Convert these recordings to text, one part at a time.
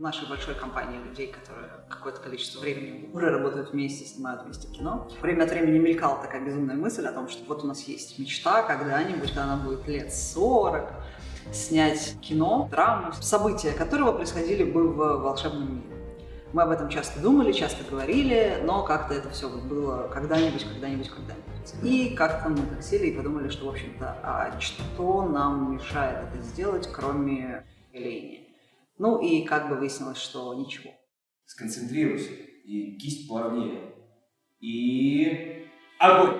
нашей большой компании людей, которые какое-то количество времени уже работают вместе, снимают вместе кино. Время от времени мелькала такая безумная мысль о том, что вот у нас есть мечта когда-нибудь, когда нам будет лет 40, снять кино, драму, события которого происходили бы в волшебном мире. Мы об этом часто думали, часто говорили, но как-то это все вот было когда-нибудь. И как-то мы так сели и подумали, что, в общем-то, а что нам мешает это сделать, кроме лени? Ну и как бы выяснилось, что ничего. Сконцентрируйся, и кисть плавнее. И... огонь!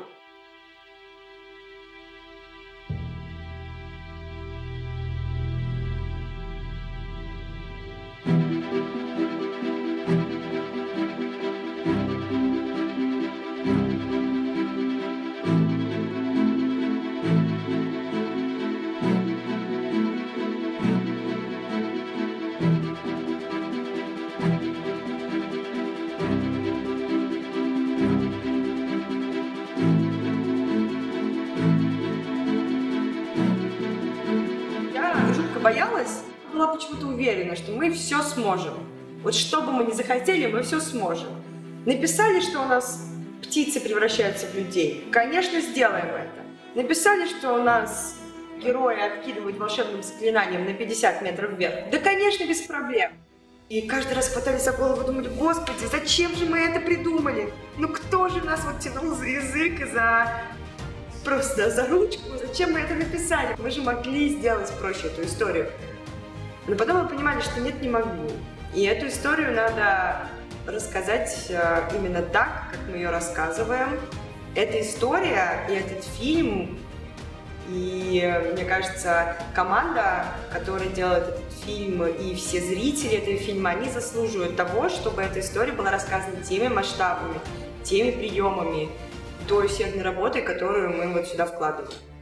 Боялась, была почему-то уверена, что мы все сможем. Вот что бы мы ни захотели, мы все сможем. Написали, что у нас птицы превращаются в людей. Конечно, сделаем это. Написали, что у нас герои откидывают волшебным заклинанием на 50 метров вверх. Да, конечно, без проблем. И каждый раз хватались за голову и думали: Господи, зачем же мы это придумали? Ну кто же нас вот тянул за язык и просто за ручку? Зачем мы это написали? Мы же могли сделать проще эту историю. Но потом мы понимали, что нет, не могу. И эту историю надо рассказать именно так, как мы ее рассказываем. Эта история и этот фильм, и, мне кажется, команда, которая делает этот фильм, и все зрители этого фильма, они заслуживают того, чтобы эта история была рассказана теми масштабами, теми приемами, той усердной работой, которую мы вот сюда вкладываем.